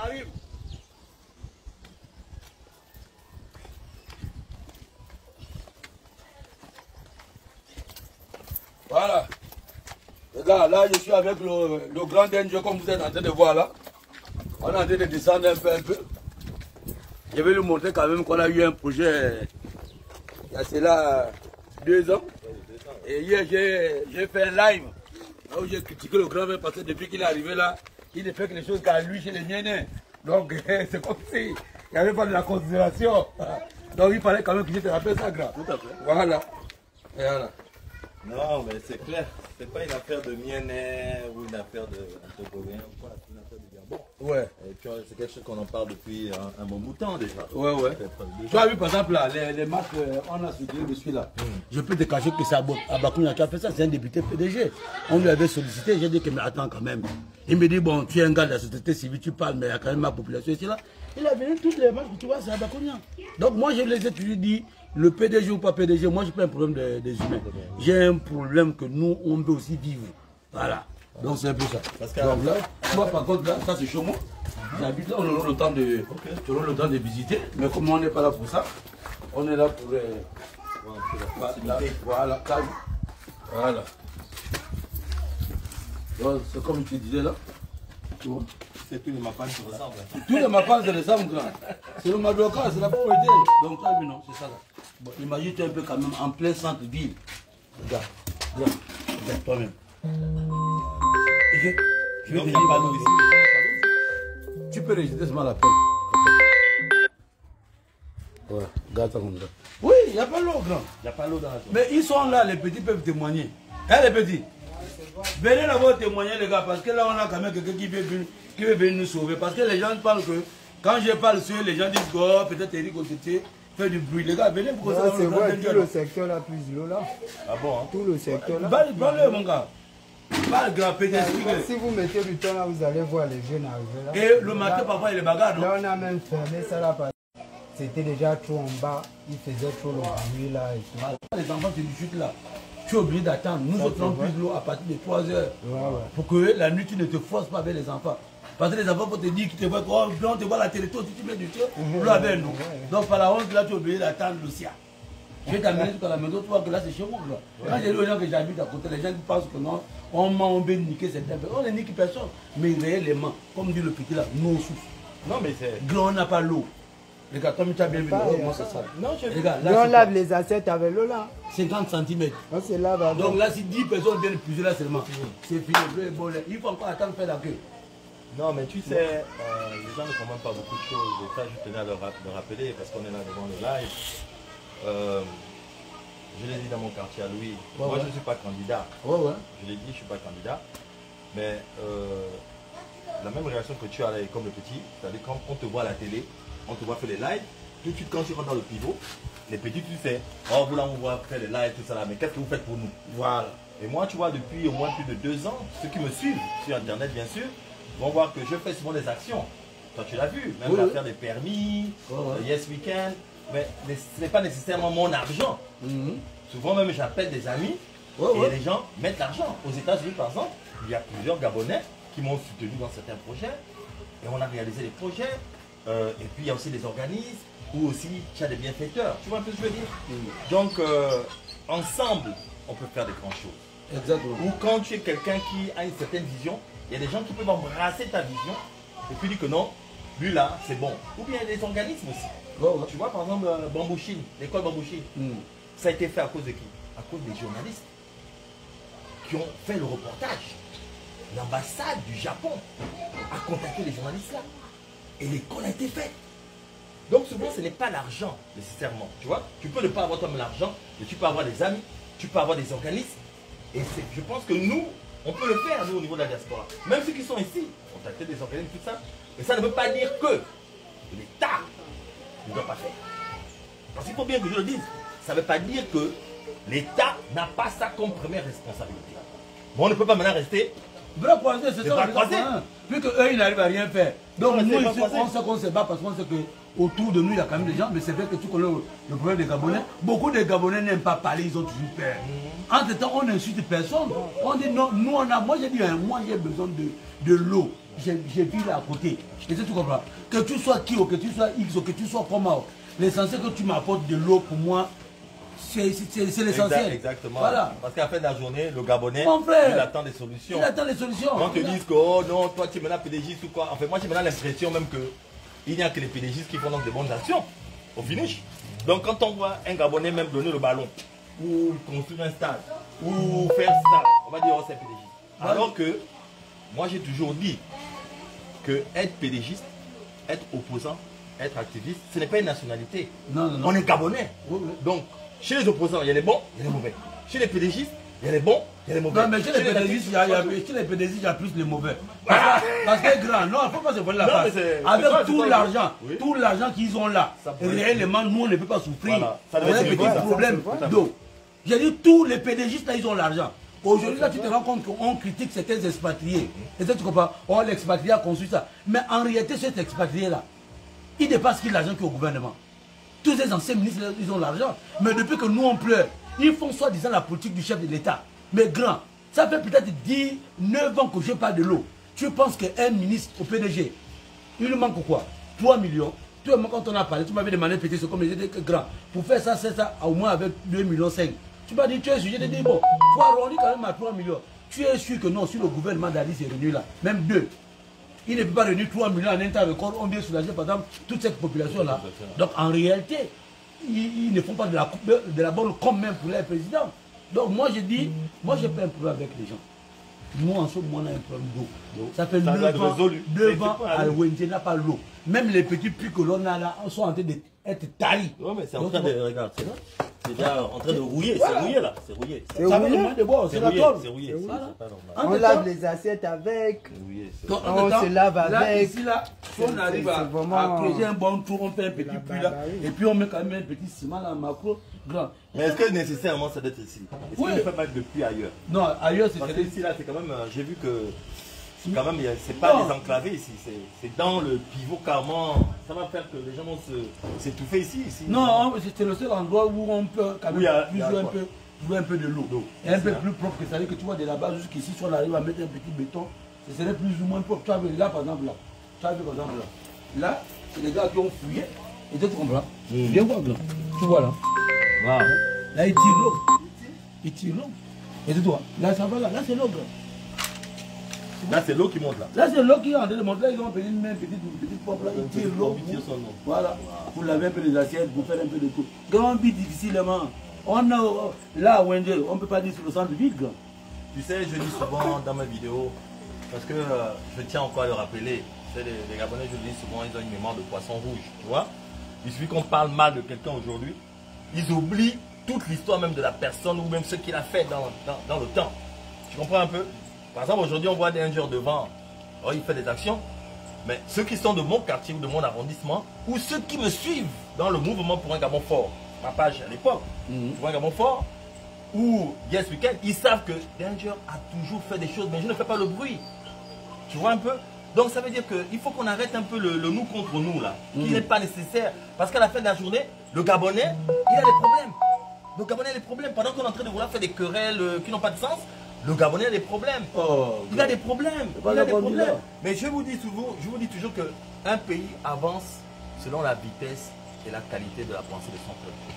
arrive. Voilà. Les gars, là je suis avec le grand danger comme vous êtes en train de voir là. On est en train de descendre un peu. Je vais lui montrer quand même qu'on a eu un projet il y a cela 2 ans. Et hier j'ai fait un live où j'ai critiqué le grand parce que depuis qu'il est arrivé là, il ne fait que les choses qu'à lui chez les miens. Donc c'est comme si il n'y avait pas de la considération. Donc il fallait quand même que je te rappelle ça, grand. Tout à fait. Voilà. Et voilà. Non, mais c'est clair. C'est pas une affaire de Miennet ou une affaire de Togolien ou quoi. C'est une affaire de Gabon. Ouais. Et puis c'est quelque chose qu'on en parle depuis un bon bout de temps déjà. Ouais, ouais. Tu as vu par exemple là, les marques, on a soutenu de celui-là. Je peux te cacher que c'est Abakouna qui a fait ça, c'est un député PDG. On lui avait sollicité, j'ai dit que mais attends quand même. Il me dit bon, tu es un gars de la société civile, tu parles, mais il y a quand même ma population ici là. Il a venu toutes les marques que tu vois, c'est Abakouna. Donc moi je les ai toujours dit, le PDG ou pas PDG, moi j'ai pas un problème des humains. J'ai un problème que nous on peut aussi vivre. Voilà. Donc c'est un peu ça. Parce que donc là, moi par contre là, ça c'est chez moi. J'habite là, on aura le temps de visiter, mais comme on n'est pas là pour ça, on est là pour voilà, calme. Voilà. Donc c'est comme tu disais là. Tu vois. C'est tous les mapas qui ressemblent. Tous les mapas se ressemblent, grand. C'est le Madoka, c'est la pauvreté. Donc tu as vu non, c'est ça là. Bon, imagine tu es un peu quand même en plein centre-ville. Regarde, regarde toi-même. Je vais venir pas nous ici. Tu peux rejeter seulement la peine. Ouais, regarde ça comme ça. Oui, il n'y a pas l'eau, grand. Il n'y a pas l'eau dans la zone. Mais ils sont là, les petits peuvent témoigner. Hein, les petits? Venez d'abord témoigner, les gars, parce que là, on a quand même quelqu'un qui veut venir nous sauver. Parce que les gens parlent que, quand je parle sur les gens disent que peut-être Eric Otete fait du bruit. Les gars, venez pour ça. C'est vrai, tout le secteur là, plus l'eau là. Ah bon, hein? Tout le secteur là. Parle-le, mon gars. Parle, grand, peut-être. Si vous mettez du temps là, vous allez voir les jeunes arriver là. Et le matin, parfois, il est bagarre, non? Là, on a même fermé ça là. C'était déjà trop en bas. Il faisait trop le bruit là et tout. Les enfants, c'est du chute là. Tu es obligé d'attendre. Nous autres, on puise l'eau à partir de 3 heures. Ouais. Pour que la nuit, tu ne te forces pas avec les enfants. Parce que les enfants vont te dire qu'ils te voient, oh, on te voit la télé, toi, si tu mets du thé, l'eau avec nous. Donc, par la honte, là, tu es obligé d'attendre Lucia. Je vais t'amener jusqu'à la maison, tu vois que là, c'est chez moi. Là. Quand j'ai dit aux gens que j'habite à côté, les gens qui pensent que non, on veut niquer certains personnes. On ne nique personne. Mais réellement, comme dit le petit là, nous souffrons. Non, mais c'est. Grand, on n'a pas l'eau. Les gars, toi, tu as bien vu l'eau, moi, c'est ça. Non, je. Les gars, Là, on lave les assiettes avec l'eau là. 50 cm. On se lave avec. Donc là, si 10 personnes viennent puiser là seulement, c'est fini. Bon, il faut encore attendre faire la queue. Non, mais tu sais, les gens ne comprennent pas beaucoup de choses. Et ça, je tenais à le rappeler parce qu'on est là devant le live. Je l'ai dit dans mon quartier à Louis. Moi, je ne suis pas candidat. Je l'ai dit, je ne suis pas candidat. Mais la même réaction que tu as là, comme le petit, c'est-à-dire quand on te voit à la télé, on te voit faire les lives, tout de suite quand tu rentres dans le pivot, les petits, tu sais, oh, vous là, on voit faire les lives, tout ça là, mais qu'est-ce que vous faites pour nous? Voilà. Et moi, tu vois, depuis au moins plus de 2 ans, ceux qui me suivent sur Internet, bien sûr, vont voir que je fais souvent des actions. Toi, tu l'as vu, même l'affaire des permis, Yes Weekend, mais ce n'est pas nécessairement mon argent. Souvent même, j'appelle des amis et les gens mettent l'argent. Aux États-Unis, par exemple, il y a plusieurs Gabonais qui m'ont soutenu dans certains projets et on a réalisé des projets. Et puis, il y a aussi des organismes ou aussi tu as des bienfaiteurs. Tu vois un peu ce que je veux dire? Donc, ensemble, on peut faire des grandes choses. Exactement. Ou quand tu es quelqu'un qui a une certaine vision, il y a des gens qui peuvent embrasser ta vision et puis dire que non, lui là, c'est bon. Ou bien il y a des organismes aussi. Tu vois, par exemple, Bambouchine, l'école Bambouchine, ça a été fait à cause de qui? À cause des journalistes qui ont fait le reportage. L'ambassade du Japon a contacté les journalistes là. Et l'école a été faite. Donc souvent, ce n'est pas l'argent nécessairement. Tu vois, tu peux ne pas avoir toi-même l'argent, mais tu peux avoir des amis, tu peux avoir des organismes. Et je pense que nous, on peut le faire, nous, au niveau de la diaspora. Même ceux qui sont ici, contacter des organismes, tout ça. Mais ça ne veut pas dire que l'État ne doit pas faire. Parce qu'il faut bien que je le dise. Ça ne veut pas dire que l'État n'a pas ça comme première responsabilité. Bon, on ne peut pas maintenant rester. Bras croisés, c'est ça. Plus qu'eux, ils n'arrivent à rien faire. Donc nous, ici, on sait qu'on se bat parce qu'on sait qu'autour de nous, il y a quand même des gens. Mais c'est vrai que tu connais le problème des Gabonais. Beaucoup de Gabonais n'aiment pas parler, ils ont toujours peur. Entre temps, on n'insulte personne. On dit non, nous, moi j'ai dit, moi j'ai besoin de l'eau. j'ai vu là à côté. Et tu comprends? Que tu sois qui ou que tu sois X ou que tu sois comment, l'essentiel que tu m'apportes de l'eau pour moi, c'est l'essentiel. Exactement. Voilà. Parce qu'à la fin de la journée, le Gabonais, il attend des solutions. Il attend des solutions. Quand on te dise que oh non, toi tu es maintenant pédégiste ou quoi. En fait, moi j'ai maintenant l'impression même que il n'y a que les pédégistes qui font donc de bonnes actions au finish. Donc quand on voit un Gabonais même donner le ballon, ou construire un stade, ou faire ça, on va dire oh c'est pédégiste. Alors que moi j'ai toujours dit que être pédégiste, être opposant, être activiste, ce n'est pas une nationalité. Non. On est Gabonais. Donc chez les opposants, il y a les bons, il y a les mauvais. Chez les pédégistes, il y a les bons, il y a les mauvais. Non, mais chez les pédégistes, il y a plus les mauvais. Parce que grand, non, il ne faut pas se voler la face. Avec tout l'argent qu'ils ont là, réellement, nous, on ne peut pas souffrir. Voilà. Ça devient un petit problème d'eau. J'ai dit, tous les pédégistes, là, ils ont l'argent. Aujourd'hui, là, tu te rends compte qu'on critique certains expatriés. Et ça, tu comprends? Oh, l'expatrié a construit ça. Mais en réalité, cet expatrié-là, il dépasse qui l'argent qui est au gouvernement. Tous les anciens ministres, ils ont l'argent. Mais depuis que nous, on pleure, ils font soi-disant la politique du chef de l'État. Mais grand, ça fait peut-être 9 ans que je parle de l'eau. Tu penses qu'un ministre au PDG, il lui manque quoi? 3 millions. Toi, quand on a parlé, tu m'avais demandé petit, c'est comme j'ai dit que grand. Pour faire ça, c'est ça, au moins avec 2,5 millions. Tu m'as dit, tu es sujet de dire, bon, pour arrondir quand même à 3 millions. Tu es sûr que non, si le gouvernement d'Ali est revenu là, même 2. Il ne peut pas réunir 3 millions en un temps record, on vient soulager par exemple toute cette population-là. Donc en réalité, ils ne font pas de la bonne comme même pour les présidents. Donc moi je dis, moi j'ai pas un problème avec les gens. Nous en ce moment on a un problème d'eau. Ça fait 9 ans à Wendy n'a pas l'eau. Même les petits puits que l'on a là, on sont en train d'être taris. Oui, mais c'est en train de, regarde, c'est là. C'est déjà en train de rouiller, voilà. C'est rouillé là, c'est rouillé. C'est la tôle. C'est rouillé, on lave les assiettes avec, on se lave avec. Là, ici, là, si on arrive à creuser un bon trou, on fait un petit puits là, et puis on met quand même un petit ciment là, macro, grand. Mais est-ce que nécessairement ça doit être ici? Est-ce qu'on ne peut pas mettre de puits ailleurs? Non, ailleurs c'est ici là, c'est quand même, j'ai vu que quand même, c'est pas des enclavés ici, c'est dans le pivot carrément. Ça va faire que les gens vont s'étouffer ici. Non, c'est le seul endroit où on peut quand même jouer un peu de l'eau. Et un peu plus propre que ça, que tu vois de là-bas jusqu'ici, si on arrive à mettre un petit béton, ce serait plus ou moins propre. Tu as vu là par exemple là. Tu as vu par exemple là. Là, c'est les gars qui ont fouillé. Et tu comprends? Viens voir là. Tu vois là. Wow. Là, ils tirent l'eau. Ils tirent l'eau. Et tu vois, là ça va là. Là c'est l'eau. Là, c'est l'eau qui monte là. Là, c'est l'eau qui est en train de monter. Là, ils ont pris une petite pompe là. Ils tirent l'eau. Voilà. Pour laver un peu les assiettes, pour faire un peu de tout. Grand bit difficilement. On a là, Wendy, on ne peut pas dire sur le centre vide. Tu sais, je dis souvent dans mes vidéos, parce que je tiens encore à le rappeler. Les Gabonais, je le dis souvent, ils ont une mémoire de poisson rouge. Tu vois? Il suffit qu'on parle mal de quelqu'un aujourd'hui, ils oublient toute l'histoire même de la personne ou même ce qu'il a fait dans le temps. Tu comprends un peu? Par exemple, aujourd'hui, on voit des rangers devant, oh, il fait des actions, mais ceux qui sont de mon quartier ou de mon arrondissement, ou ceux qui me suivent dans le mouvement pour un Gabon fort, ma page à l'époque, pour un Gabon fort, ou Yes Weekend, ils savent que Danger a toujours fait des choses, mais je ne fais pas le bruit. Tu vois un peu? Donc ça veut dire qu'il faut qu'on arrête un peu le nous contre nous là, qui n'est pas nécessaire. Parce qu'à la fin de la journée, le Gabonais, il a des problèmes. Le Gabonais a des problèmes. Pendant qu'on est en train de vouloir faire des querelles qui n'ont pas de sens, le Gabonais a des problèmes. Il a des problèmes. Il a des problèmes. Mais je vous dis toujours qu'un pays avance selon la vitesse et la qualité de la pensée de son peuple.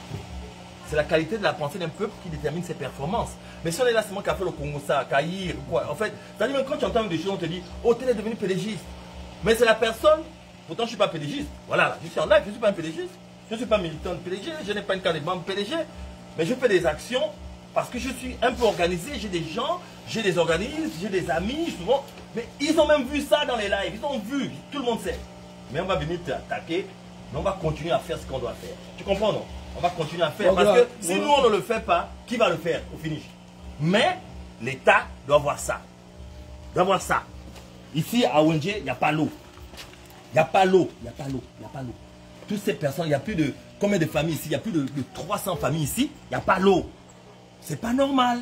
C'est la qualité de la pensée d'un peuple qui détermine ses performances. Mais si on est là, c'est moi qui a fait le Congo, ça, Caïr, quoi. En fait, c'est-à-dire même quand tu entends des choses, on te dit, oh, tu es devenu pédégiste. Mais c'est la personne, pourtant je ne suis pas pédégiste. Voilà, je suis en live, je ne suis pas un pédégiste. Je ne suis pas militant de PDG, je n'ai pas une carte de membre PDG. Mais je fais des actions parce que je suis un peu organisé, j'ai des gens, j'ai des organismes, j'ai des amis, souvent. Mais ils ont même vu ça dans les lives, ils ont vu, tout le monde sait. Mais on va venir t'attaquer, mais on va continuer à faire ce qu'on doit faire. Tu comprends, non? On va continuer à faire. Parce que si nous, on ne le fait pas, qui va le faire au finish? Mais l'État doit voir ça. Doit voir ça. Ici, à Wendy, il n'y a pas l'eau. Il n'y a pas l'eau. Il n'y a pas l'eau. Il n'y a pas l'eau. Toutes ces personnes, il y a plus de... Combien de familles ici? Il y a plus de 300 familles ici. Il n'y a pas l'eau. C'est pas normal.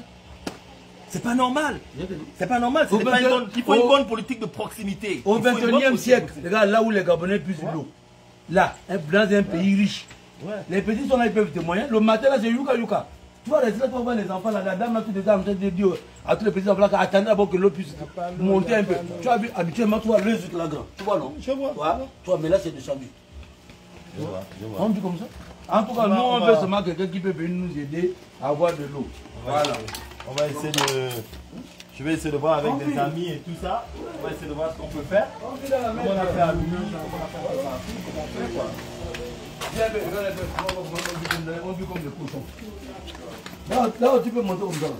C'est pas normal. C'est pas normal. Il faut une bonne politique de proximité. Au 21e siècle, regarde là où les Gabonais puissent l'eau. Là, dans un pays riche. Les petits sont là, ils peuvent témoigner. Le matin, là, c'est Yuka Yuka. Tu vas rester là, tu vas voir les enfants, là, la dame là, tout est en train de dire à tous les petits enfants, attendez d'abord que l'eau puisse monter un peu. Tu as vu, habituellement, tu vois le truc là grand. Tu vois, non? Je vois. Tu vois, mais là, c'est descendu. Je vois. On dit comme ça? En tout cas, nous, on veut seulement quelqu'un qui peut venir nous aider à avoir de l'eau. Voilà. On va essayer de... Je vais essayer de voir avec des amis et tout ça. On va essayer de voir ce qu'on peut faire. Comment on a fait à lui, comment on a fait partout, comment on fait quoi. On vit comme des cochons. Là, tu peux monter comme ça.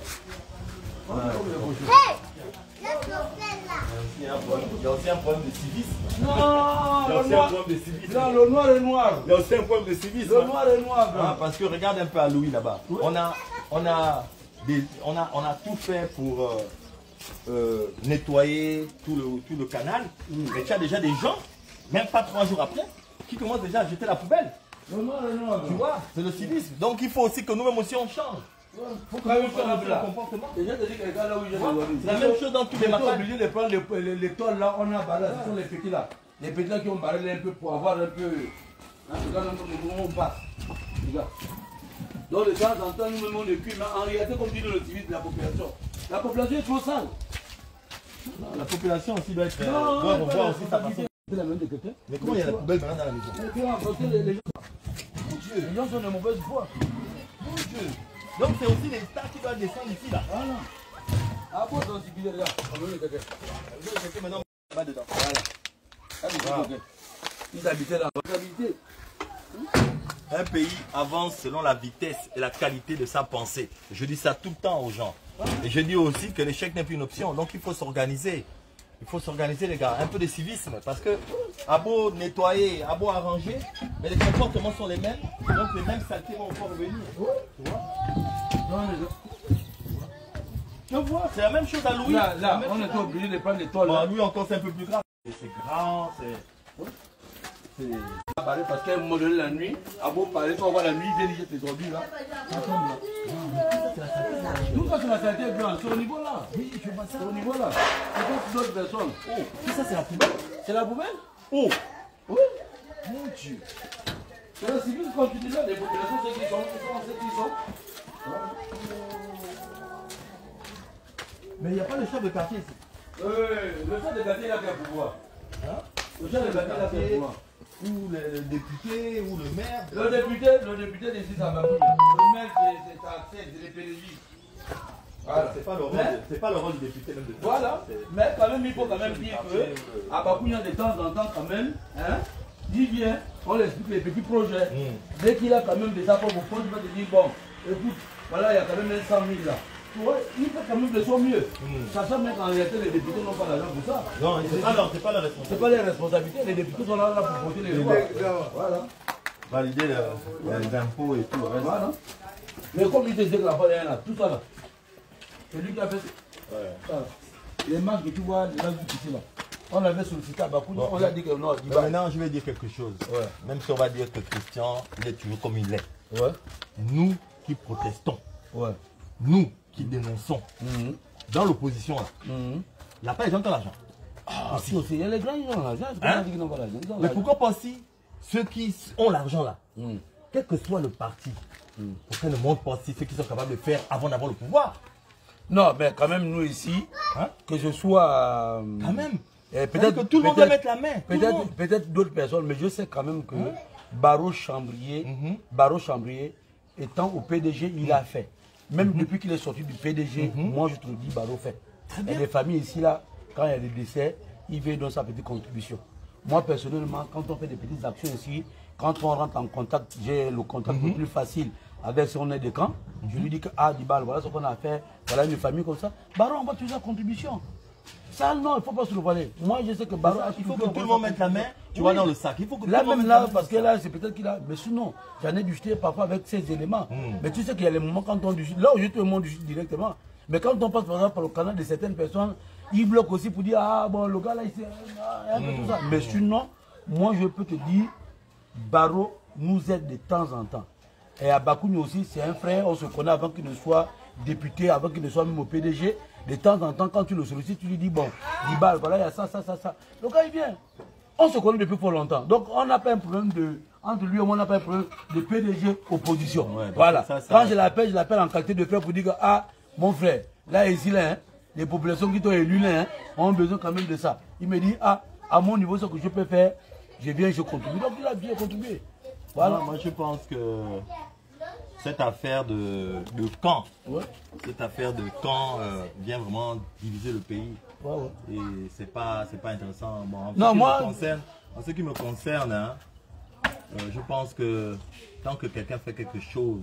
Il y a aussi un problème de civisme. Non, il y a aussi un problème de civisme. Non, le noir est noir. Il y a aussi un problème de civisme. Le noir est noir. Ah, parce que regarde un peu à Louis là-bas. Oui. On a tout fait pour nettoyer tout le canal. Mais tu as déjà des gens, même pas 3 jours après, qui commencent déjà à jeter la poubelle. Le noir est noir. Tu vois, c'est le civisme. Donc il faut aussi que nous-mêmes aussi on change. Faut quand même faire un comportement. Déjà, tu dis que là où c'est la même chose dans tous les matins. On est obligé de prendre les toiles là, on a barré, ce sont les petits là. Les petits là qui ont barré un peu pour avoir un peu. Regarde comment on passe. Regarde. Donc de temps en temps, nous-mêmes on est cuit, mais en réalité, comme dit le civisme de la population est trop sale. La population aussi doit être. Doit revoir aussi sa façon. Mais comment il y a la poubelle maintenant dans la maison? Les gens sont de mauvaise foi. Mon Dieu. Donc c'est aussi les tas qui doivent descendre ici là. Voilà. Ah bon, dans ce billet là. Maintenant, on va dedans. Voilà. Ils habitaient là. Un pays avance selon la vitesse et la qualité de sa pensée. Je dis ça tout le temps aux gens. Et je dis aussi que l'échec n'est plus une option. Donc il faut s'organiser. Il faut s'organiser les gars. Un peu de civisme. Parce que à beau nettoyer, à beau arranger, mais les comportements sont les mêmes. Donc les mêmes saletés vont encore revenir. Tu vois? Tu vois, c'est la même chose à Louis. Là, on était obligé de prendre les toiles. Bon, à Louis encore c'est un peu plus grave. C'est grand, c'est... Parce qu'à un moment donné, la nuit, à beau parler, tu vas voir la nuit, il vient jeter les ordures là. Tout ça, c'est la saleté blanche. C'est au niveau là. Oui, je vois ça. C'est au niveau là. C'est comme d'autres personnes. Oh, tout ça, c'est la poubelle. C'est la poubelle? Oh, oui. Mon Dieu. C'est le civisme quand tu dis là, les populations, c'est qui sont, c'est qui sont. Mais il n'y a pas le chef de quartier ici. Le chef de quartier, il a qu'un pouvoir. Hein? Le chef de quartier, il a qu'un pouvoir. Ou le député, ou le maire. Le député décide ça va. Le maire, c'est les PDJ. Voilà. C'est pas le rôle du député même de faire. Voilà. Mais quand même, il faut quand même dire que à Bakounia, de temps en temps, quand même, hein, il vient, on lui explique les petits projets. Dès qu'il a quand même des apports au fond, il va te dire bon, écoute, voilà, il y a quand même 100 000 là. Il fait quand même de son mieux. Sachant même qu'en réalité, les députés n'ont pas l'argent pour ça. Non, c'est pas leur responsabilité. C'est pas les responsabilités, les députés sont là pour voter les lois. Voilà. Valider les impôts et tout. Voilà. Mais comme il disait que là-bas, il y a tout ça là. C'est lui qui a fait ça. Les marques que tu vois, les marques ici là. On avait sollicité à Bakounia, on a dit que non. Maintenant, je vais dire quelque chose. Ouais. Même si on va dire que Christian, il est toujours comme il est. Ouais. Nous qui protestons, ouais. Nous qui dénonçons, dans l'opposition là, il n'y a pas les gens qui ont l'argent. Ah, si aussi, il y a les grands qui ont l'argent. Mais pourquoi pas si ceux qui ont l'argent là, quel que soit le parti, pourquoi ne montrent pas si ceux qui sont capables de faire avant d'avoir le pouvoir? Non, mais quand même, nous ici, que je sois. Quand même. Peut-être que tout le monde doit mettre la main. Peut-être d'autres personnes, mais je sais quand même que Barreau Chambrier, étant au PDG, il a fait. Même depuis qu'il est sorti du PDG, moi je te le dis, Barreau fait. Il y a des familles ici, là, quand il y a des décès, il veut donner sa petite contribution. Moi personnellement, quand on fait des petites actions ici, quand on rentre en contact, j'ai le contact le plus facile avec son aide de camp, je lui dis que, ah, Dibal, voilà ce qu'on a fait, voilà une famille comme ça. Barreau, on va toujours la contribution. Ça, non, il ne faut pas se le voler. Moi, je sais que Barreau... Il faut que tout le monde mette la main, tu vas dans le sac. Il faut que là, même là, parce que là, c'est peut-être qu'il a... Mais sinon, j'en ai discuté parfois avec ces éléments. Mais tu sais qu'il y a les moments quand on discute... Là où je te montre directement. Mais quand on passe par exemple par le canal de certaines personnes, ils bloquent aussi pour dire, ah bon, le gars là, il s'est... tout ça. Mais sinon, moi, je peux te dire, Barreau nous aide de temps en temps. Et à Bakounia aussi, c'est un frère, on se connaît avant qu'il ne soit député, avant qu'il ne soit même au PDG. De temps en temps, quand tu le sollicites, tu lui dis, bon, Dibal, voilà, il y a ça. Le gars, il vient. On se connaît depuis fort longtemps. Donc, on n'a pas un problème de entre lui et moi, on n'a pas de problème de PDG opposition. Ouais, voilà. Ça, quand je l'appelle en qualité de frère pour dire que, ah, mon frère, là, ici, là, hein, les populations qui t'ont élu là, hein, ont besoin quand même de ça. Il me dit, ah, à mon niveau, ce que je peux faire, je viens, je contribue. Donc, il a bien contribué. Voilà. Moi, je pense que cette affaire de camp, cette affaire de camp vient vraiment diviser le pays. Et c'est pas intéressant. Bon, en ce qui me concerne, hein, je pense que tant que quelqu'un fait quelque chose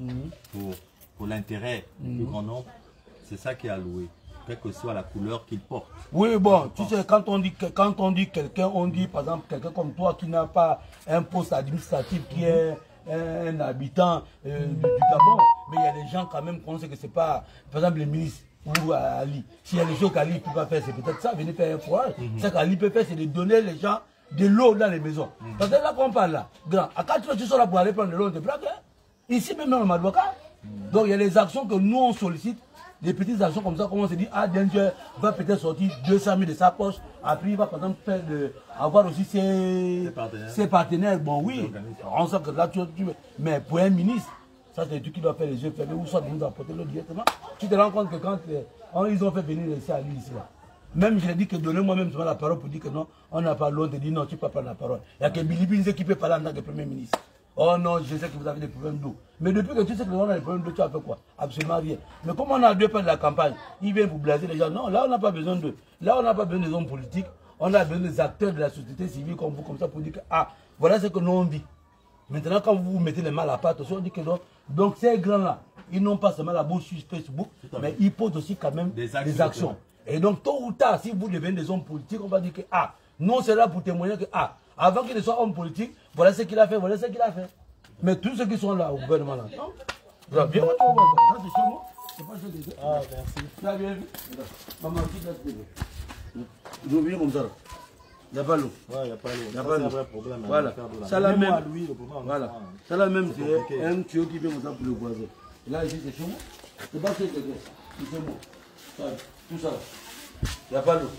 pour l'intérêt du grand nombre, c'est ça qui est alloué, quelle que soit la couleur qu'il porte. Oui, bon, tu sais, quand on dit quelqu'un, on dit par exemple quelqu'un comme toi qui n'a pas un poste administratif, qui est un habitant du Gabon, mais il y a des gens quand même qui pensent que c'est pas, par exemple les ministres ou Ali. S'il y a des choses qu'Ali ne peut pas faire, c'est peut-être ça, venez faire un fourrage. Ce qu'Ali peut faire, c'est de donner les gens de l'eau dans les maisons. Parce que là qu'on parle là, grand, à 4 heures tu sors là pour aller prendre de l'eau, de blague, hein? Ici même dans le Madouaka. Donc il y a des actions que nous on sollicite, des petites actions comme ça, comme on se dit, ah Danger va peut-être sortir 200 000 de sa poche, après il va par exemple faire avoir aussi ses partenaires. Bon oui, on sait que là tu mais pour un ministre, ça c'est tu qui dois faire les yeux fermés ou soit nous apporter l'eau directement. Tu te rends compte que quand ils ont fait venir laisser à lui ici là. Même je l'ai dit que donnez-moi même la parole pour dire que non, on n'a pas l'autre, dit non, tu ne peux pas prendre la parole. Il n'y a que Billy Binze qui peut parler en tant que Premier ministre. Oh non, je sais que vous avez des problèmes d'eau. Mais depuis que tu sais que on a des problèmes d'eau, tu as fait quoi? Absolument rien. Mais comme on a deux pas de la campagne, ils viennent pour blaser les gens. Non, là on n'a pas besoin d'eux. Là on n'a pas besoin des hommes politiques. On a besoin des acteurs de la société civile comme vous, comme ça, pour dire que ah, voilà ce que nous on vit. Maintenant, quand vous mettez les mains à la pâte, on dit que non. Donc ces grands-là, ils n'ont pas seulement la bouche sur Facebook, mais ils posent aussi quand même des actions. Et donc, tôt ou tard, si vous devenez des hommes politiques, on va dire que, ah, non, c'est là pour témoigner que, ah, avant qu'il ne soit homme politique, voilà ce qu'il a fait, voilà ce qu'il a fait. Mais tous ceux qui sont là au gouvernement, là, non. Bien, tu vois ça. C'est chez moi. C'est pas chez les deux. Ah, merci. Tu as bien vu? Maman, qui laisse bébé? Ils ont bien comme ça, là. Il n'y a pas l'eau. Ouais, il n'y a pas l'eau. Il n'y a pas l'eau. C'est un vrai problème. Voilà. Ça là même. Voilà. Ça là même, c'est un tuyau qui vient comme ça pour le voisin. Là, ici, c'est chez moi. C'est pas chez quelqu'un. C'est chez moi. Tout ça. Il n'y a pas d'eau.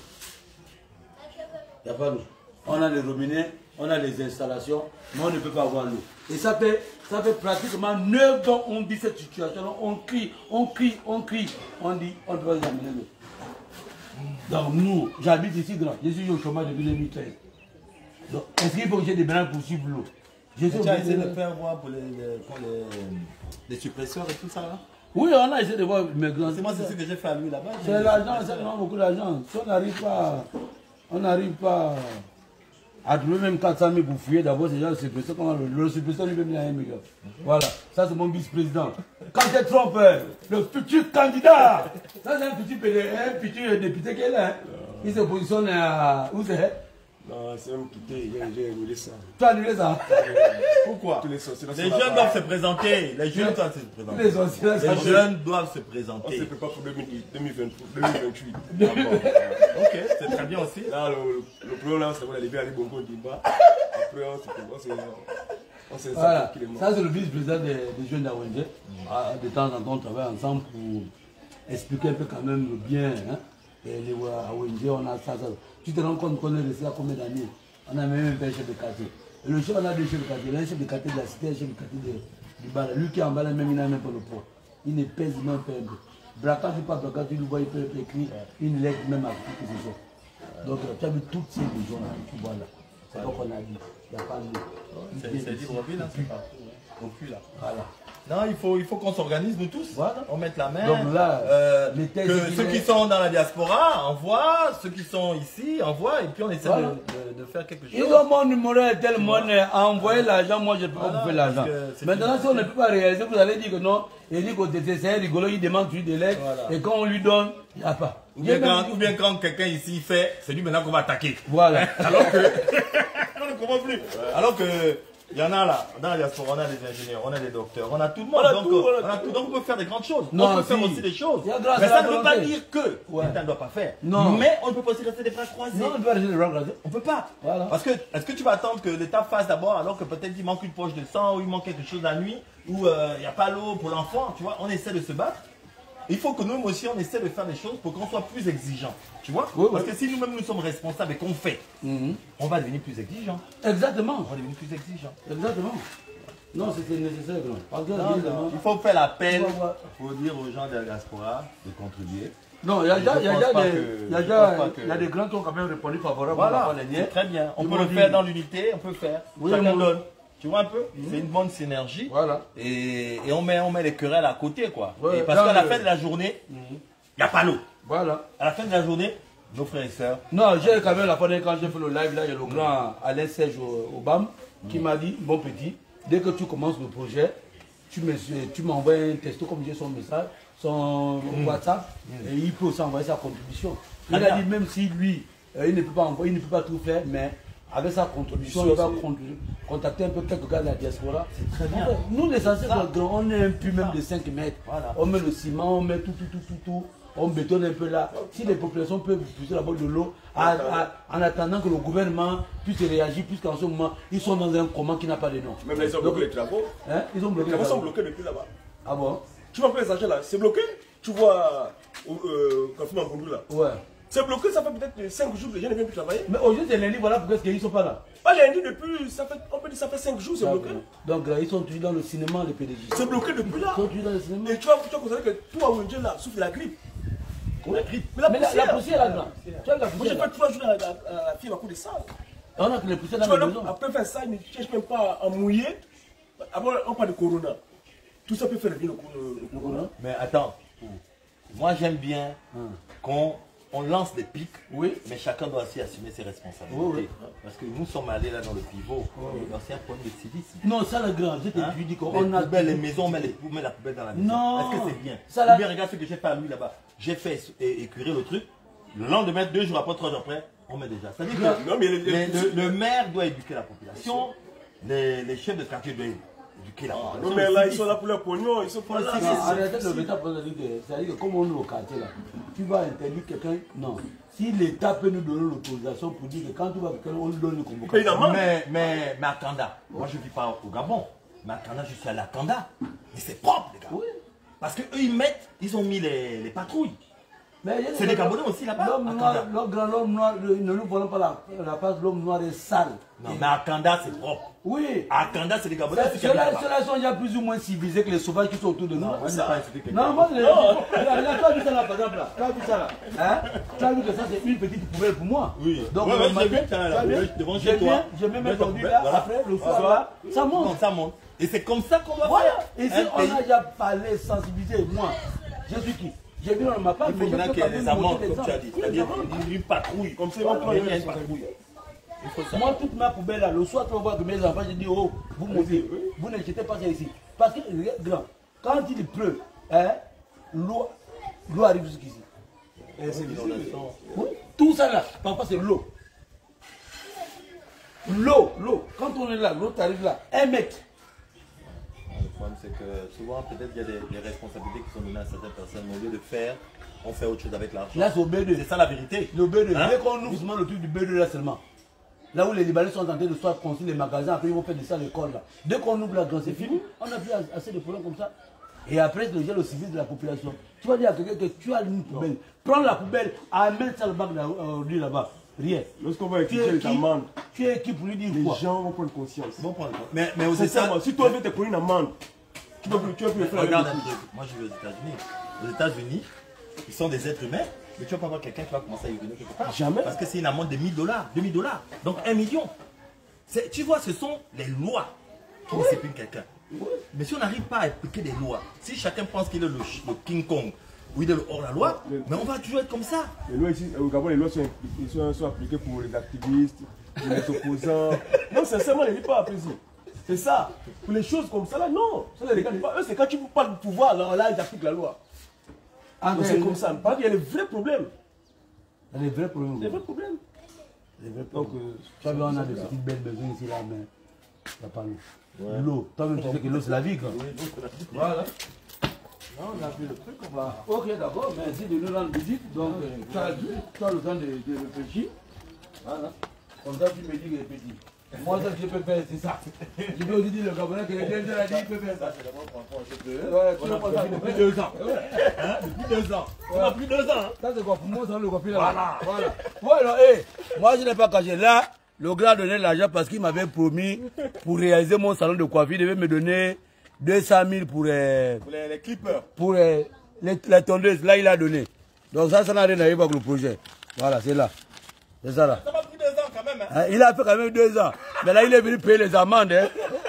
Il n'y a pas d'eau. On a les robinets, on a les installations, mais on ne peut pas avoir l'eau. Et ça fait pratiquement 9 ans qu'on dit cette situation. On crie. On dit, on ne peut pas amener l'eau. Donc nous, j'habite ici grand. Je suis au chômage depuis 2013. Donc, est-ce qu'il faut que j'ai des brins pour suivre l'eau? Tu as essayé de faire voir pour les suppresseurs et tout ça là? Oui, on a essayé de voir mes grands. C'est moi, c'est ce que j'ai fait à lui là-bas. C'est l'argent, ça demande beaucoup d'argent. Si on n'arrive pas à trouver même 400 000 pour fouiller, d'abord, c'est déjà le suppresseur. Le suppresseur lui-même, il a 1 million. Voilà, ça c'est mon vice-président. Quand c'est Trump, le futur candidat, ça c'est un petit député qui est là. Il se positionne à. Où c'est? Non, c'est même quitté, j'ai annulé ça. Tu as annulé ça? Pourquoi? Les jeunes doivent se présenter. Les jeunes doivent se présenter. Les jeunes doivent se présenter. On se prépare pour 2028. Ok, c'est très bien aussi. Là, le problème là, c'est qu'on a levé à Bongo Dimba. Après, on s'est voilà. Ça, c'est le vice-président des jeunes d'Awenge. De temps en temps, on travaille ensemble pour expliquer un peu quand même bien. Hein? Et les Awenge, on a ça. Tu te rends compte qu'on est resté à combien d'années? On a même un chef de quartier. Et le chef, on a deux chefs de quartier. Il y a un chef de quartier de la cité, un chef de quartier du bar. Lui qui est en bas, même, il n'a même pas le poids. Il ne pèse même pas un peu. Braquage, tu pas braquage, tu le vois, il peut écrire une lettre même à qui que ce soit. Donc, tu as vu toutes ces régions-là, tu vois là. C'est pas qu'on a dit. Il n'y a pas de. C'est Libreville, là, c'est partout. Au cul, là. Voilà. Non, il faut qu'on s'organise, nous tous. Voilà. On mette la main. Donc là, que ceux qui sont dans la diaspora envoient, ceux qui sont ici envoient, et puis on essaie de faire quelque chose. Ils ont mon numéro tel monnaie, envoyer l'argent, moi je ne peux pas vous faire l'argent. Maintenant, si on ne peut pas réaliser, vous allez dire que non, il dit que c'est un rigolo, il demande toujours des lettres, et quand on lui donne, il n'y a pas. Ou bien quand quelqu'un ici fait, c'est lui maintenant qu'on va attaquer. Voilà. Alors que. On ne comprend plus. Alors que. Il y en a là, dans la diaspora, on a des ingénieurs, on a des docteurs, on a tout le monde. Donc on peut faire des grandes choses. Non, on peut faire aussi des choses. Mais ça ne veut pas dire que l'État ne doit pas faire. Non. Mais on ne peut pas aussi rester des bras croisés. Non, on peut rester des bras croisés. On ne peut pas. Voilà. Parce que, est-ce que tu vas attendre que l'État fasse d'abord alors que peut-être il manque une poche de sang ou il manque quelque chose la nuit ou il n'y a pas l'eau pour l'enfant, tu vois, on essaie de se battre. Il faut que nous aussi, on essaie de faire des choses pour qu'on soit plus exigeants. Tu vois? Parce que si nous-mêmes nous sommes responsables et qu'on fait, on va devenir plus exigeants. Exactement. On va devenir plus exigeants. Exactement. Non, c'était nécessaire. Parce que il faut faire l'appel pour dire aux gens de la diaspora de contribuer. Non, il y a des grands qui ont quand même répondu favorablement. Voilà, c'est très bien. On peut le faire dans l'unité, on peut faire. Chacun donne. Tu vois un peu? C'est une bonne synergie. Voilà. Et on met les querelles à côté, quoi. Et parce qu'à la fin de la journée, il n'y a pas l'eau. Voilà. À la fin de la journée, nos frères et sœurs. Non, j'ai quand même la fois quand j'ai fait le live, là, il y a le grand Alain Serge au BAM qui m'a dit, bon petit, dès que tu commences le projet, tu m'envoies un texto comme j'ai son message, son WhatsApp, et il peut aussi envoyer sa contribution. Il a dit même si lui, il ne peut pas envoyer, il ne peut pas tout faire, mais avec sa contribution, il va contacter un peu quelques gars de la diaspora. C'est très bien. Nous, les anciens grands, on est un puits même de 5 mètres. Voilà. On met le ciment, on met tout. On bétonne un peu là. Si les populations peuvent pousser là-bas de l'eau, en attendant que le gouvernement puisse réagir, puisqu'en ce moment, ils sont dans un coma qui n'a pas de nom. Même là, ils ont bloqué les travaux. Hein? Ils ont bloqué les travaux sont bloqués depuis là-bas. Ah bon? Tu vois un peu les agents là, c'est bloqué. Tu vois, quand tu m'as conduit là. Ouais. C'est bloqué, ça fait peut-être 5 jours que les gens ne viennent plus travailler. Mais aujourd'hui c'est lundi, voilà pourquoi ils ne sont pas là. Pas lundi depuis, on peut dire ça fait 5 jours, c'est bloqué. Donc ils sont toujours dans le cinéma, les PDG. C'est bloqué depuis là. Ils sont toujours dans le cinéma. Et tu vas constater que toi, Wendy là, souffle la grippe. La grippe. Mais la poussière là-dedans. Moi j'ai fait 3 jours à la fille à coup de ça. On a que les poussières dans la maison. Après faire ça, ils ne cherchent même pas à mouiller. Avant, on parle de corona. Tout ça peut faire le corona. Mais attends, moi j'aime bien qu'on lance des pics, mais chacun doit aussi assumer ses responsabilités. Parce que nous sommes allés là dans le pivot, c'est un problème de civisme. Non, ça le grand, je t'ai dit qu'on a les maisons, on met la poubelle dans la maison. Non. Est-ce que c'est bien? Ou bien regarde ce que j'ai fait à lui là-bas. J'ai fait écurer le truc. Le lendemain, 2 jours après, 3 jours après, on met déjà. C'est-à-dire que le maire doit éduquer la population, les chefs de quartier doivent éduquer la population. Non, mais là, ils sont là pour leur pognon, ils sont pour la civisme. Arrêtez le métal, c'est-à-dire que comme on est au quartier là, tu vas interdire quelqu'un. Non. Si l'État peut nous donner l'autorisation pour dire que quand tu vas quelqu'un, on lui donne une convocation. Mais à Kanda, moi je ne vis pas au Gabon, mais à Kanda, je suis allé à Kanda. Mais c'est propre, les gars. Oui. Parce qu'eux, ils ont mis les patrouilles. C'est des Gabonais aussi là-bas. L'homme noir, ne nous volons pas la face, l'homme noir est sale. Non, mais à Kanda, c'est propre. Oui. À Kanda, c'est des Gabonais. Ceux-là sont déjà plus ou moins civilisés que les sauvages qui sont autour de nous. Non, moi, tu as vu ça là, par exemple, là. Tu as vu ça là. Hein? Tu as vu que ça, c'est une petite poubelle pour moi. Oui. Donc, devant chez toi. J'ai même entendu là, après, le soir là, ça monte. Non, ça monte. Et c'est comme ça qu'on va faire. Et si on a déjà parlé, sensibilisé, moi, je suis qui? J'ai vu dans ma part, il faut maintenant qu'il y ait des amendes, comme tu as dit. C'est-à-dire une patrouille. Comme ça, il y a une patrouille. Moi, toute ma poubelle là, le soir, tu vas voir que mes enfants, je dis, oh, vous montez, vous ne jetez pas ça ici. Parce que, grand, quand il pleut, l'eau arrive jusqu'ici. Tout ça là, parfois c'est l'eau. L'eau, quand on est là, l'eau t'arrive là, 1 mètre. Le problème, c'est que souvent, peut-être il y a des responsabilités qui sont données à certaines personnes. Au lieu de faire, on fait autre chose avec l'argent. Là, c'est au B2. C'est ça la vérité. Le B2. Dès qu'on ouvre seulement le truc du B2 là seulement. Là où les Libanais sont en train de soit construire les magasins, après ils vont faire de ça à l'école là. Dès qu'on ouvre la grande, c'est fini. On n'a plus assez de problèmes comme ça. Et après, le gel au civil de la population. Tu vas dire à quelqu'un que tu as une poubelle. Prends la poubelle, amène ça le bac là-bas. Rien. Lorsqu'on va étudier les amendes, tu es qui pour lui dire quoi? Les gens vont prendre conscience. Mais aux États-Unis, si toi tu prends une amende, tu vas plus faire. Regarde un truc. Moi je vais aux États-Unis. Aux États-Unis, ils sont des êtres humains, mais tu vas pas voir quelqu'un qui va commencer à uriner quelque part. Jamais. Parce que c'est une amende de $1000, $2000. Donc 1 million. Tu vois, ce sont les lois qui disciplinent quelqu'un. Mais si on n'arrive pas à appliquer des lois, si chacun pense qu'il est le King Kong, ou il est hors la loi, mais on va toujours être comme ça. Les lois ici, au Gabon, les lois sont appliquées pour les activistes, pour les opposants. Non, sincèrement, ils ne pas apprécié. C'est ça. Pour les choses comme ça, là, non. Ça ne les regarde pas. Eux, c'est quand tu ne pas de pouvoir, alors là, ils appliquent la loi. C'est comme ça. Parce qu'il y a des vrais problèmes. Il y a des vrais problèmes. Des vrais problèmes. Donc, tu vois, on a des petites belles besoins ici, là, mais il n'y a pas l'eau. L'eau. Toi-même, tu sais que l'eau, c'est la vie, quoi. Voilà. Non, on a vu le truc, on va... Ok, d'accord, merci de nous rendre visite. Donc, tu as le temps de réfléchir. Voilà. Comme ça, tu me dis que c'est petit. Moi, ça, je peux faire, c'est ça. Je peux aussi dire le Gabonais que les deux ans, il peut faire ça. Ouais, tu l'as pas fait depuis 2 ans. Hein? Depuis 2 ans. On a plus 2 ans. Hein? Ça, c'est quoi pour moi, ça, le copier là. Voilà. Voilà, hé, moi, je n'ai pas caché. Là, le gars a donné l'argent parce qu'il m'avait promis pour réaliser mon salon de coiffure. Il devait me donner 200 000 pour les clippers. Pour les tondeuses. Là, il a donné. Donc, ça n'a rien à voir avec le projet. Voilà, c'est là. C'est ça là. Ça m'a pris 2 ans quand même. Hein? Il a fait quand même 2 ans. Mais là, il est venu payer les amendes. Hein.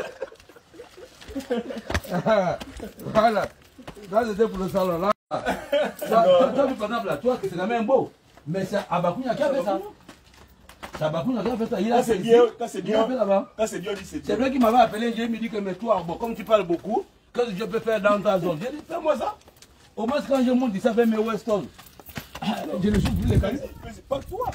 Voilà. Ça, c'était pour le salon là. Toi, par exemple, là, toi, c'est quand même beau. Mais c'est Abakunya qui a fait ça. C'est Abakunya qui a fait ça. Il a fait bien. C'est bien. C'est vrai qu'il m'avait appelé. Je me dit que, mais toi, bon, comme tu parles beaucoup, qu'est-ce que je peux faire dans ta zone? J'ai dit, fais-moi ça. Au moins, quand je monte, ça fait mes Weston. Je ne suis plus les canaux. C'est pas toi.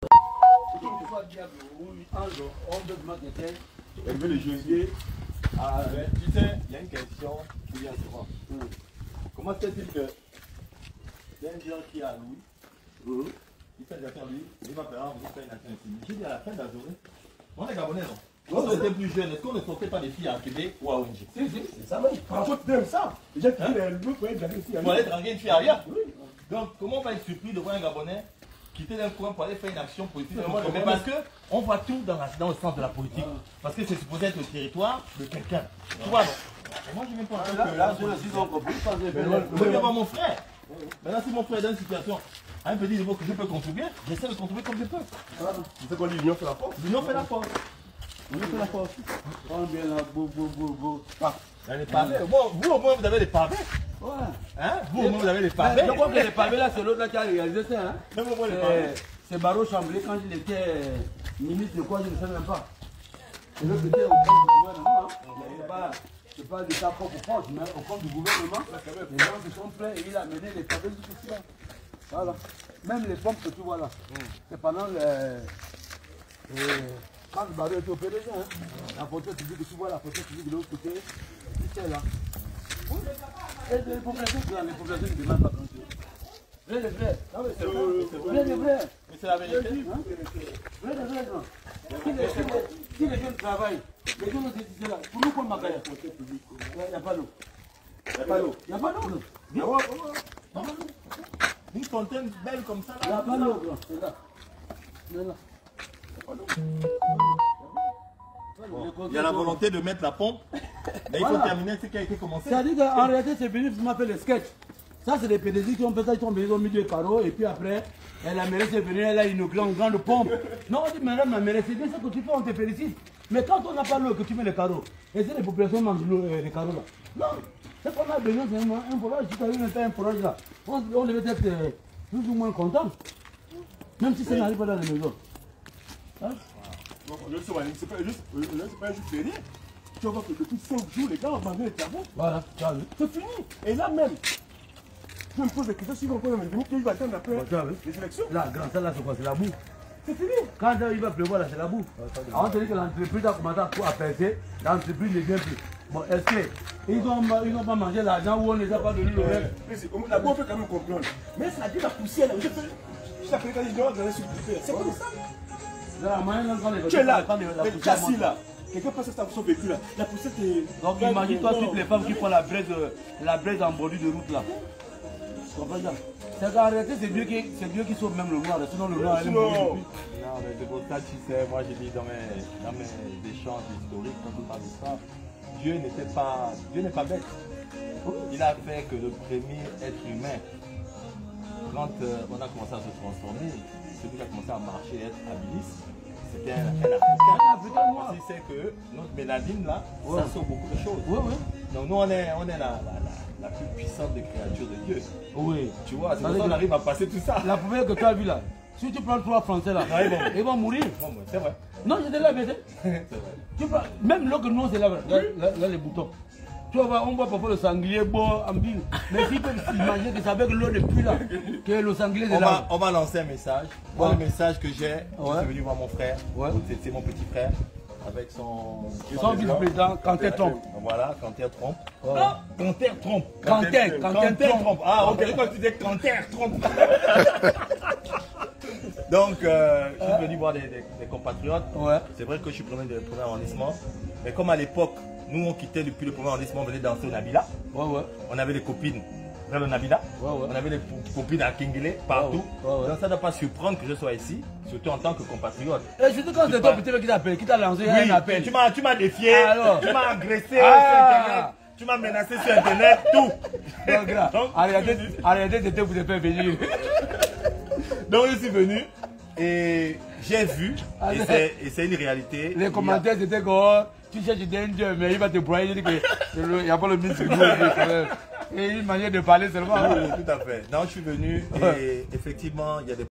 Elle veut le jouer. Ah, tu sais, il y a une question qui vient souvent. Comment se fait-il que il y a un gens qui a Louis, il fait des affaires lui, il va faire une affaire ici. J'ai dit à la fin de la journée, on est Gabonais, non? Quand on était plus jeune, est-ce qu'on ne sortait pas des filles à Québec ou à ONG? Si, c'est ça même. Franchement, tu aimes ça. Déjà, tu veux draguer une fille ailleurs. Pour aller draguer une fille ailleurs? Oui. Donc, comment on va être surpris de voir un Gabonais quitter d'un coin pour aller faire une action politique? Mais parce qu'on voit tout dans le sens de la politique. Parce que c'est supposé être le territoire de quelqu'un. Tu vois, donc, moi je ne viens pas entendre que là, je vais voir mon frère. Maintenant, si mon frère est dans une situation à un petit niveau que je peux contribuer, j'essaie de contribuer comme je peux. Tu sais qu'on dit l'union fait la force. L'union fait la force. L'union fait la force. On vient là, beau. Les pavés. Vous au moins vous avez des pavés. Ouais. Hein? Vous au moins vous avez des pavés. Je crois que les pavés là, c'est l'autre là qui a réalisé ça. Hein? Même au moins les pavés. C'est Barreau Chamblé quand il était ministre de quoi, je ne sais même pas. C'est l'autre qui était au compte du gouvernement. Hein? C'est pas de sa propre force, mais au compte du gouvernement. Les gens se sont plaints et il a mené les pavés jusqu'ici. Voilà. Même les pompes que tu vois là. C'est pendant quand le Barreau était au PDG. Hein? La photo, tu dis que tu vois la photo, tu dis de l'autre côté. C'est là. Et les populations ne demandent pas grand-chose. Vrai de vrai. Non, mais c'est vrai. Vrai de vrai. Mais c'est la vérité. Vrai de vrai, non. Si les jeunes travaillent, les jeunes c'est là. Pour nous, comme Magaya, il n'y a pas d'eau. Il n'y a pas d'eau. Une fontaine belle comme ça. Il n'y a pas d'eau, c'est là. Il y a la volonté de mettre la pompe, mais il faut terminer ce qui a été commencé. C'est-à-dire qu'en réalité, c'est venu ce qu'on appelle le sketch. Ça, c'est des PDG qui ont fait ça, ils ont mis 2 carreaux, et puis après, la mairie est venue, elle a une grande pompe. Non, on dit, madame la mairie, c'est bien ça que tu fais, on te félicite. Mais quand on n'a pas l'eau, que tu mets les carreaux, et c'est les populations mangent les carreaux là. Non, c'est qu'on a besoin, c'est un forage, si tu as eu un forage là, on devait être plus ou moins content. Même si ça n'arrive pas dans les maisons. Hein? Le c'est pas juste férié. Tu vas voir que depuis 5 jours, les gars ont mangé les cerveaux. Voilà, tu as vu. C'est fini. Et là même, je me pose des questions, si on peut même venir, qui va attendre après les élections. Là, grand salle là, c'est quoi? C'est la boue. C'est fini. Quand il va pleuvoir là, c'est la boue. On te dit que l'entreprise a commencé à percer, l'entreprise ne vient plus. Bon, est-ce qu'ils n'ont pas mangé l'argent ou on ne les a pas donné le reste? La boue, on peut quand même comprendre. Mais ça dit la poussière là. Je t'appelle quand je dois regarder sur le fait. C'est comme ça. Tu es là, tu es assis là. Quelqu'un passe à son véhicule là. La poussière est. Donc imagine-toi toutes les femmes qui font la braise en bordure de route là. C'est qu'en réalité, c'est Dieu qui sauve même le noir. Sinon, le noir, elle est mort. Non, mais c'est pour ça, tu sais, moi j'ai dit dans mes échanges historiques, quand on parle de ça, Dieu n'est pas bête. Il a fait que le premier être humain, quand on a commencé à se transformer, celui qui a commencé à marcher et être habiliste, c'était un Africain. Parce qu'il sait que notre mélanine là, ça sauve beaucoup de choses. Donc nous on est la plus puissante des créatures de Dieu. Oui. Tu vois, c'est pour ça qu'on arrive à passer tout ça. La première que tu as vue là, si tu prends 3 Français là, ils vont mourir. C'est vrai. Non, j'étais là, mais c'est vrai. Même l'eau que nous c'est là, là les boutons. Tu vois, on voit parfois le sanglier beau en ville. Mais s'ils peuvent imaginer que c'est avec l'eau depuis là que le sanglier est là. On va lancer un message. Moi, le message que j'ai, je suis venu voir mon frère. C'est mon petit frère. Avec son vice-président, Kanté Trompe. Voilà, Kanté Trompe. Kanté Trompe. Kanté Trompe. Ah, ok, quand tu dis Kanté Trompe. Donc, je suis venu voir des compatriotes. Ouais. C'est vrai que je suis premier arrondissement. Mais comme à l'époque, nous on quittait depuis le premier arrondissement, on venait danser au Nabila. Ouais, ouais. On avait des copines vers le Nabila. Ouais, ouais. On avait des copines à Kingele, partout. Ouais, ouais. Donc ça ne doit pas surprendre que je sois ici, surtout en tant que compatriote. Et surtout quand c'est toi petit qui t'appelle, qui t'a lancé un appel. Tu m'as défié, Alors. tu m'as agressé sur Internet, tu m'as menacé sur Internet, tout. Donc, arrêtez de vous faire venir. Donc je suis venu et j'ai vu, et c'est une réalité. Les commentaires c'était quoi? Tu cherches danger, mais il va te broyer, il dit qu'il n'y a pas le ministre quand même. Et une manière de parler seulement. Oui, tout à fait. Donc je suis venu et effectivement, il y a des